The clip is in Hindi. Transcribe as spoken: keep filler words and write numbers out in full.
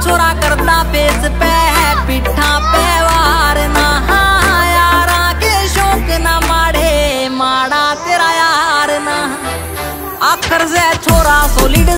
छोरा करदा पेस पे पिठा पे वार ना यारा के शौक ना माड़े माड़ा तेरा यार ना आखर से छोरा सोलिड